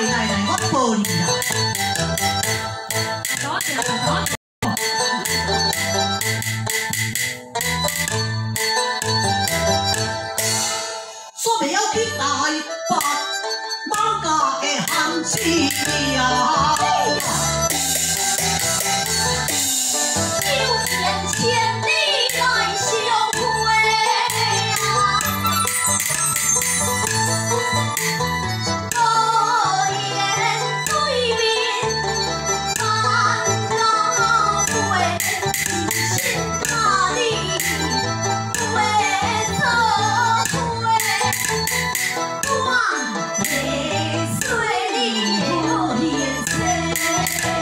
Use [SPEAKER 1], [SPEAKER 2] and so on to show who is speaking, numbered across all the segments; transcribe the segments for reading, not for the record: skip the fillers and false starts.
[SPEAKER 1] 来，我抱你啦。
[SPEAKER 2] 多谢多谢。
[SPEAKER 1] 煞袂晓去台北马家的巷子啊！
[SPEAKER 3] 9年前你来相会啊，无言对面谈到尾，心怕你会错会，我会随你的脸色。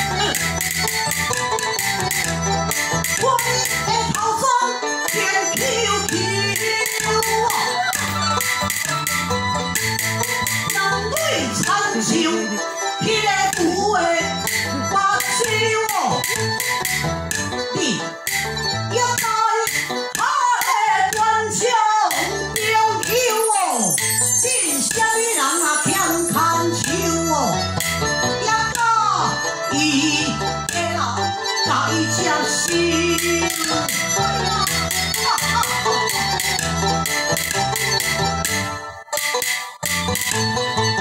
[SPEAKER 1] 我的头装变 QQ 人对参像迄个有的目睭你也该他的关照朋友你啥物人啊欠牵手也甲伊的啦，甲伊接受。